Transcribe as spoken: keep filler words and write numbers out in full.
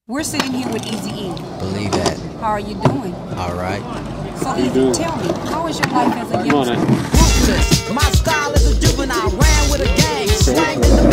We're sitting here with Eazy-E. Believe that. How are you doing? All right. So Eazy, tell me, how is your life as a youngster? My style is a juvenile, ran with a gang, slang in the